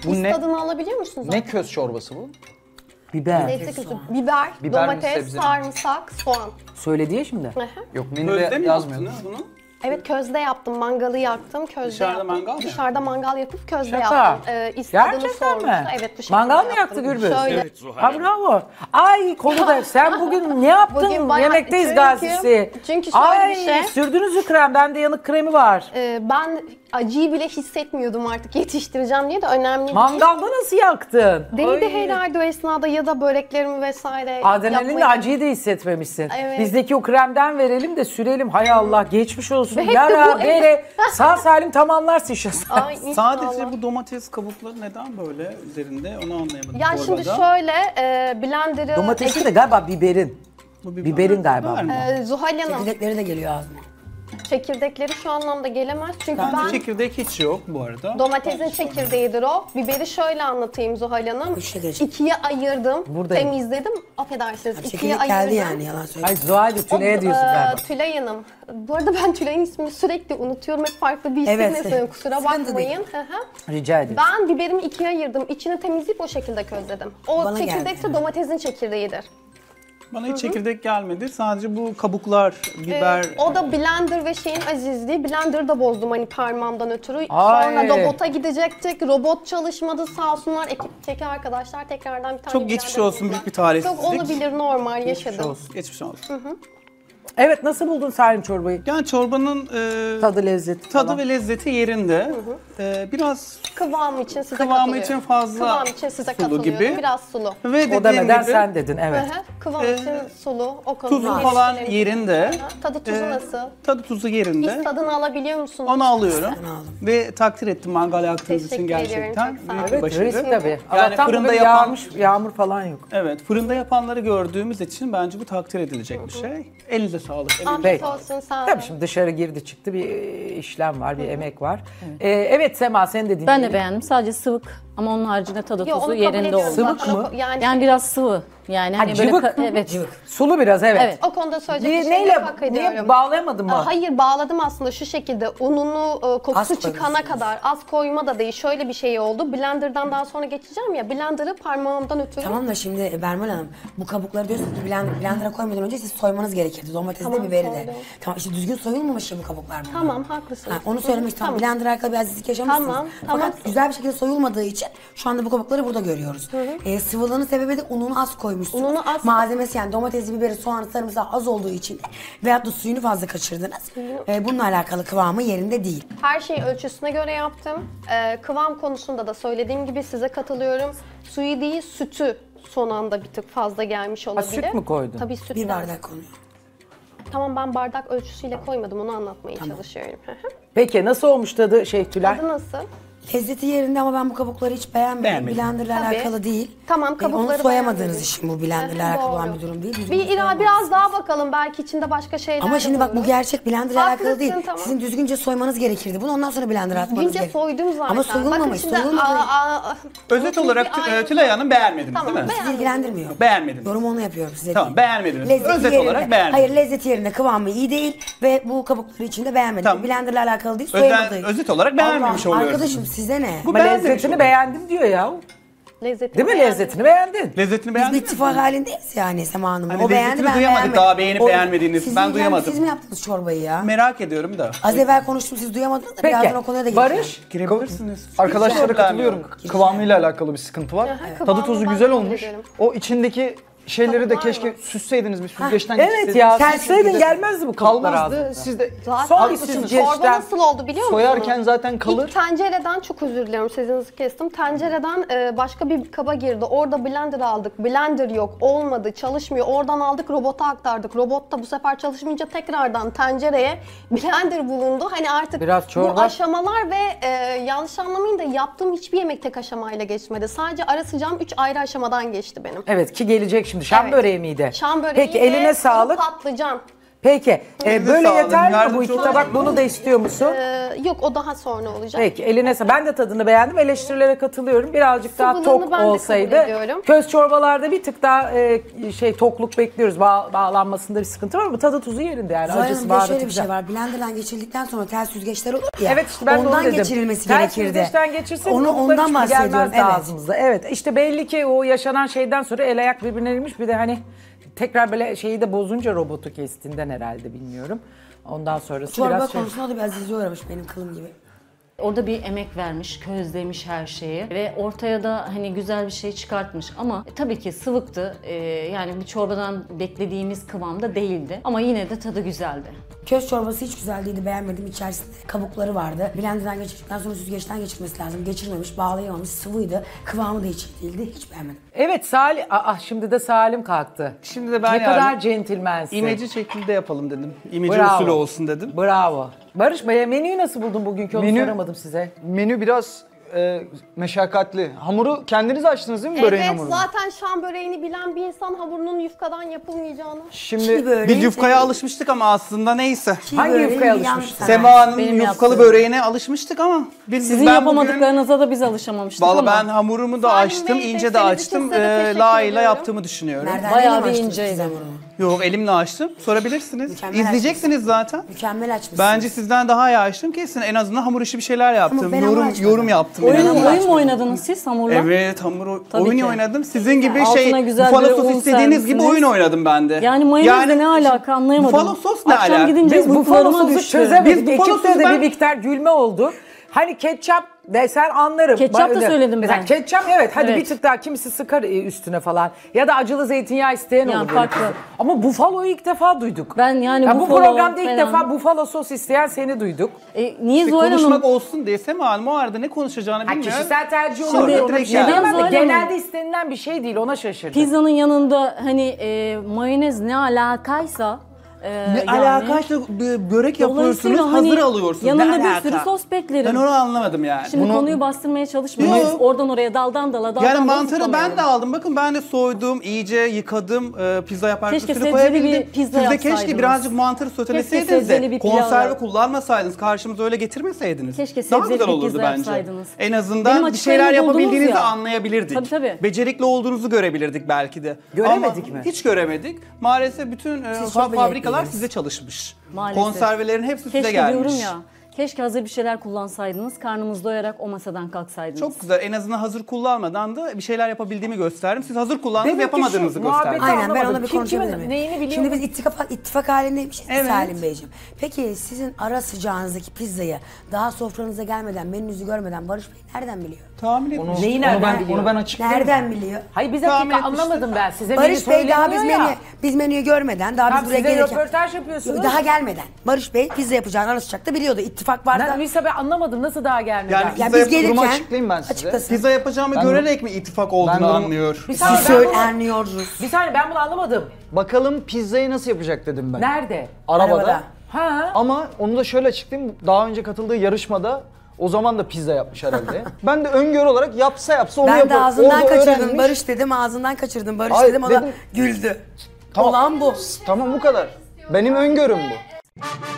Bu His ne? tadını alabiliyor musunuz? Ne köz çorbası bu? Biber. Lezzet kötü. Biber, Biber mi, domates, sebze mi? sarımsak, soğan. Söyledi ya şimdi. Yok Közde menüde mi yazmıyor. yaptınız bunu? Evet, közde yaptım, mangalı yaktım, közde Dışarıda yaptım. mangal mı Dışarıda mangal yapıp közde Şaka. yaptım. İstediğini Gerçekten sormuştu. mi? Evet, bu şekilde Mangal mı yaptım. yaktı Gürbüz? Şöyle. Evet Zuhal Ha bravo. Ay konuda sen bugün ne yaptın? Bugün bayağı- Yemekteyiz çünkü- gazisi. çünkü şöyle Ay, bir şey. sürdünüz mü krem? Bende yanık kremi var. Ben acıyı bile hissetmiyordum artık yetiştireceğim diye de önemli değil. Mangalda nasıl yaktın? Değdi Ay. herhalde o esnada ya da böreklerimi vesaire Adrenalinle yapmayı- acıyı da hissetmemişsin. Evet. Bizdeki o kremden verelim de sürelim. Hay Allah geçmiş olsun. Ve hep de Yara, bu- bere, sağ salim tamamlarsın inşallah. Ay, inşallah. Sadece bu domates kabukları neden böyle üzerinde onu anlayamadım. Ya şimdi çorbada. şöyle blender'ı... Domatesi de galiba biberin. Bu biber- biberin galiba. biber mi? Zuhal Hanım, Çekirdekleri de geliyor ağzıma. çekirdekleri şu anlamda gelemez. Çünkü Bende ben çekirdek hiç yok bu arada. domatesin çekirdeğidir o. Biberi şöyle anlatayım Zuhal Hanım. Üçte de çekirdek. İkiye ayırdım, Buradayım. temizledim. Affedersiniz, ikiye Çekirdek ayırdım. geldi yani yalan söylüyorum. Ay Zuhal de Tülay'a diyorsun galiba. Tülay Hanım. Bu arada ben Tülay'ın ismini sürekli unutuyorum. Hep farklı bir isim Evet. istiyorum. Kusura Sıkıntı bakmayın. Hı hı. Rica ederim. Ben biberimi ikiye ayırdım. İçini temizleyip o şekilde közledim. O Bana çekirdek de geldi. domatesin çekirdeğidir. Bana hiç çekirdek gelmedi. Sadece bu kabuklar, biber... O da blender ve şeyin azizliği. Blender'ı da bozdum hani parmağımdan ötürü. Ay. Sonra robota gidecektik. Robot çalışmadı sağ olsunlar. Ekipteki arkadaşlar tekrardan bir tane Çok geçmiş blender olsun, buldular. büyük bir talihsizlik. Çok olabilir, normal yaşadım. Geçmiş olsun. Evet nasıl buldun Salim çorbayı? Yani çorbanın Tadı lezzeti tadı falan. ve lezzeti yerinde. Biraz Kıvamı için size Kıvamı katılıyorum. için fazla Kıvam için size sulu katılıyorum. gibi. Biraz sulu. ve O dediğim demeden gibi sen dedin Hı evet. hı. Kıvam için sulu. O konuda tuzu falan eleştirilerim. yerinde. Hı hı. Tadı tuzu nasıl? Tadı tuzu yerinde. His tadını alabiliyor musunuz? Onu alıyorum. aldım. Ve takdir ettim mangal yaktığınız için Teşekkür ediyorum, gerçekten. çok sağ Büyük olun. bir Evet başarı. risk tabii. Yani Allah'tan fırında bugün yapan, yağmur falan yok. evet, fırında yapanları gördüğümüz için bence bu takdir edilecek bir şey. Elinize sağlık. Afiyet Peki. olsun, sağ olun. Tabii şimdi dışarı girdi çıktı bir işlem var, bir emek var. Evet Sema sen de dinleyelim. Ben de beğendim. Sadece sıvık ama onun haricinde tadı Yo, tuzu onu kabul yerinde ediyorum oldu. Sıvık zaten. mı? Yani, Biraz sıvı. Yani Ha, hani böyle cıvık mı? evet. Sulu biraz evet. Evet. o konuda söyleyecek bir şey Neyle, yok, hak ediyorum. niye bağlayamadın mı? Hayır, bağladım aslında şu şekilde. Ununu kokusu Az çıkana koymuşsunuz. kadar, az koyma da değil. Şöyle bir şey oldu. Blender'dan daha sonra geçeceğim ya. Blender'ı parmağımdan ötürü. Tamam da şimdi Bermel Hanım bu kabukları diyorsunuz ki blender'a koymadan önce siz soymanız gerekirdi. Domatesi Tamam, de biberi de. soydum. Tamam işte düzgün soyulmamış ya bu kabuklar bunlar. Tamam, haklısınız. Ha, onu söylemek istiyorum. Blender'a alakalı bir azizlik yaşamışsınız. Tamam, Fakat tamam. güzel bir şekilde soyulmadığı için şu anda bu kabukları burada görüyoruz. Sıvılığının sebebi de ununu az koymuşsunuz. Ununu az- Malzemesi yani domatesi, biberi, soğanı, sarımsağı az olduğu için de veyahut da suyunu fazla kaçırdınız. Bununla alakalı kıvamı yerinde değil. Her şeyi ölçüsüne göre yaptım. Kıvam konusunda da söylediğim gibi size katılıyorum. Suyu değil, sütü son anda bir tık fazla gelmiş olabilir. süt mü koydun? Tabii süt. Bir lazım. bardak konuyor. Tamam, ben bardak ölçüsüyle koymadım, onu anlatmaya çalışıyorum. Hı hı. Peki nasıl olmuş tadı Tülay? Tadı nasıl? Lezzeti yerinde ama ben bu kabukları hiç beğenmedim. Beğenmedim. Blender'la Tabii. alakalı değil. Tamam, Onu kabukları soyamadığınız beğenmedim. için bu blender'la Hı hı, alakalı olan doğru. bir durum değil. Düzgün Biraz daha bakalım, belki içinde başka şeyler Ama de şimdi bak bu bulunur. gerçek blender'la alakalı Haklısın, değil. tamam. Sizin düzgünce soymanız gerekirdi. Bunu ondan sonra blender'a atmanız Düzgünce gerekirdi. soydum zaten. Ama soyulmamış. Bakın şimdi, Soyulmadı. Özet olarak Tülay Hanım beğenmediniz Tamam, değil mi? Sizi ilgilendirmiyor. Beğenmediniz. Yorum onu yapıyorum size. Tamam, değil. beğenmediniz. Lezzeti Özet yerinde. olarak beğenmedim. Hayır lezzeti yerinde, kıvamı iyi değil ve bu kabukları içinde beğenmedim. Tamam. Blender'la alakalı değil, soyamadığı. Özet olarak beğenmemiş Allah, oluyorsunuz. arkadaşım size ne? Bu Ama beğenmemiş lezzetini oluyor. beğendim diyor ya. Lezzetini Değil mi beğendim. lezzetini beğendin? Lezzetini Biz bir beğendiniz mi? ittifak halindeyiz yani Sema Hanım. Hani O beğendi lezzetini ben duyamadık beğenmedim. daha, beğenip beğenmediğiniz. Siz Ben mi duyamadım. Siz mi yaptınız çorbayı ya? Merak ediyorum da. Az evvel konuştum siz duyamadınız da birazdan o konuya da Peki geçeceğim. Barış Girebilirsiniz. Arkadaşlara Hiç katılıyorum. problem yok. Kıvamıyla alakalı bir sıkıntı var. Aha, Tadı kıvamı tuzu ben güzel kabul olmuş. ederim. O içindeki şeyleri de Tadı var keşke mı? süsseydiniz, bir süzgeçten Evet geçseydiniz. ya Sen süsseydin şimdi- gelmezdi bu kabuklar Kalmazdı. ağzınıza. Siz de Zaten Son haklısınız. süzgeçten Çorba nasıl oldu biliyor musunuz? soyarken zaten kalır. İlk tencereden, çok özür diliyorum sözünüzü kestim. Tencereden başka bir kaba girdi. Orada blender aldık. Blender yok, olmadı, çalışmıyor. Oradan aldık, robota aktardık. Robot da bu sefer çalışmayınca tekrardan tencereye blender bulundu. Hani artık Biraz çorba. bu aşamalar ve yanlış anlamayın da yaptığım hiçbir yemek tek aşamayla geçmedi. Sadece ara sıcağım 3 ayrı aşamadan geçti benim. Evet ki gelecek şimdi. Şam Evet. böreği miydi? Şam böreği Peki eline ve sağlık. patlıcan. Peki. Elinize Böyle sağlık. yeter mi bu Yardımcı iki olun. tabak? Bunu da istiyor musun? Yok, o daha sonra olacak. Peki eline ben de tadını beğendim. Eleştirilere katılıyorum. Birazcık daha Sıvılığını tok ben de kabul olsaydı. ediyorum. Köz çorbalarda bir tık daha tokluk bekliyoruz. Bağlanmasında bir sıkıntı var ama tadı tuzu yerinde yani. Zuhal Acısı Hanım, bir de baharatı şöyle bir güzel. şey var. Blender'dan geçirildikten sonra tel süzgeçler olur ya. Evet işte ben de onu ondan dedim. geçirilmesi Tel gerekirdi. süzgeçten geçirseydik Onu kabuklar ondan hiçbir bahsediyorum. gelmezdi Evet. ağzımızda. Evet işte belli ki o yaşanan şeyden sonra el ayak birbirine girmiş. Bir de hani tekrar böyle şeyi de bozunca robotu kestiğinden herhalde bilmiyorum. Ondan sonrası Çorba biraz konusunda da biraz dizi uğramış benim kılım gibi. Orada bir emek vermiş, közlemiş her şeyi ve ortaya da hani güzel bir şey çıkartmış ama tabii ki sıvıktı. Yani bir çorbadan beklediğimiz kıvamda değildi ama yine de tadı güzeldi. Köz çorbası hiç güzel değildi, beğenmedim. İçerisinde kabukları vardı. Blender'dan geçirdikten sonra süzgeçten geçirmesi lazım. Geçirmemiş, bağlayamamış, sıvıydı. Kıvamı da hiç iyi değildi, hiç beğenmedim. Evet Salim, şimdi de Salim kalktı. Şimdi de ben Ne yani kadar centilmensin. İmece şekilde yapalım dedim. İmece Bravo. usulü olsun dedim. Bravo. Barış Bey menüyü nasıl buldun bugünkü onu soramadım size. Menü biraz meşakkatli. Hamuru kendiniz açtınız değil mi böreğin Evet, hamurunu? zaten Şam böreğini bilen bir insan hamurunun yufkadan yapılmayacağını. Şimdi Böyle Biz yufkaya alışmıştık ama aslında neyse. Hangi böyle yufkaya bir yan alışmışsın? sanayi. Sema Hanım Benim yufkalı yaptığım. böreğine alışmıştık ama Sizin ben yapamadıklarınıza da biz alışamamıştık Valla ama. ben hamurumu da Salim açtım, Bey, ince de desteğiniz açtım. için size de teşekkür Layığıyla ediyorum. yaptığımı düşünüyorum. Nereden Bayağı yeni bir açtınız inceydi. siz hamuru? Yok elimle açtım. Sorabilirsiniz. Mükemmel İzleyeceksiniz zaten. Mükemmel açmışsınız. Bence sizden daha iyi açtım kesin. En azından hamur işi bir şeyler yaptım. ben hamur Yorum açmadım. yaptım. Oyun, yani. oyun mu oynadınız siz hamurla? Evet Tabii oyun ki. oynadım. Sizin gibi Altına güzel bufalo böyle sos un istediğiniz gibi serpsiniz. oyun oynadım ben de. Yani mayonezle ne alaka anlayamadım. Bufalo sos ne Akşam alaka? gidince Biz bu uykularıma falososu düştü. çözemedik. Biz bu Ekipte falososu de ben- bir miktar gülme oldu. Hani ketçap desen anlarım. Ketçap da Öyle. söyledim Mesela ben. ketçap evet hadi Evet. bir tık daha kimisi sıkar üstüne falan. Ya da acılı zeytinyağı isteyen Yani olur. böyle farklı. kızı. Ama bufaloyu ilk defa duyduk. Ben yani Ya bu bufalo programda ilk falan- defa bufalo sos isteyen seni duyduk. Niye Bir Zuhal konuşmak Hanım? olsun diye Sema Hanım o arada ne konuşacağını Ha, bilmiyorum. kişisel tercih olur. Şimdi Ona bir şey neden diyemem de Zuhal Hanım? genelde istenilen bir şey değil ona şaşırdım. Pizzanın yanında hani mayonez ne alakaysa Ne alakaysa börek yapıyorsunuz, dolayısıyla hazır hani alıyorsunuz. yanında Ne bir alaka? sürü sos beklerim. Ben onu anlamadım yani. Şimdi konuyu bastırmaya çalışmıyoruz. Yok. Oradan oraya daldan dala daldan Yani dala mantarı ben zıplamayalım. de aldım. Bakın ben de soydum, iyice yıkadım. Pizza yaparken Keşke üstüne sebzeli koyabildim. bir pizza Siz de keşke yapsaydınız. birazcık mantarı Keşke soteleseydiniz sebzeli de bir pilav konserve yap- kullanmasaydınız. Karşımıza öyle getirmeseydiniz. Keşke Daha sebzeli güzel bir olurdu pizza bence. yapsaydınız. En Benim azından bir açıklarımı şeyler buldunuz yapabildiğinizi ya. anlayabilirdik. Tabii, tabii. Becerikli olduğunuzu görebilirdik belki de. Göremedik Ama mi? Hiç göremedik. Maalesef bütün Siz çok fabrikalar becerikliydiniz. size çalışmış. Maalesef. Konservelerin hepsi size Keşke gelmiş. diyorum ya. Keşke hazır bir şeyler kullansaydınız. Karnımız doyarak o masadan kalksaydınız. Çok güzel. En azından hazır kullanmadan da bir şeyler yapabildiğimi gösterdim. Siz hazır kullandınız, Demek ki yapamadığınızı şu gösterdiniz. muhabbeti- Aynen ben Anlamadım. ona bir Kim konuşabilir kimin miyim? neyini biliyor Şimdi mu? biz ittifak halindeymişiz Evet. Salim Beyciğim. Peki sizin ara sıcağınızdaki pizzayı daha sofranıza gelmeden, menünüzü görmeden Barış Bey nereden biliyor? Tahmin etmiş. Neyi onu nereden ben, biliyor? onu ben açıklayayım. Nereden biliyor? Hayır bir Tahmin dakika etmiştim. anlamadım ben. Size Barış menü Bey daha söyleniyor ya. biz menüyü görmeden, daha Tamam, biz buraya size gelirken... röportaj yapıyorsunuz. Daha gelmeden. Barış Bey pizza yapacağını ara sıcakta biliyordu. İttifak vardı. Neyse ben anlamadım nasıl daha gelmedi. Yani Ya Pizza biz yap- gelirken durumu açıklayayım ben size. açıklasın. Pizza yapacağımı Ben görerek mi ittifak olduğunu bunu- anlıyor? Bir saniye, Siz ben bunu- anlıyoruz. Bir saniye ben bunu anlamadım. Bakalım pizzayı nasıl yapacak dedim ben. Nerede? Arabada. Ha? Ama onu da şöyle açıklayayım. Daha önce katıldığı yarışmada o zaman da pizza yapmış herhalde. Ben de öngörü olarak yapsa onu Ben yapar. de ağzından Orada kaçırdım öğrenmiş. Barış dedim, ağzından kaçırdım Barış Hayır, dedim, o da dedim. güldü. Tamam. Olan bu. Tamam bu kadar. Benim öngörüm bu.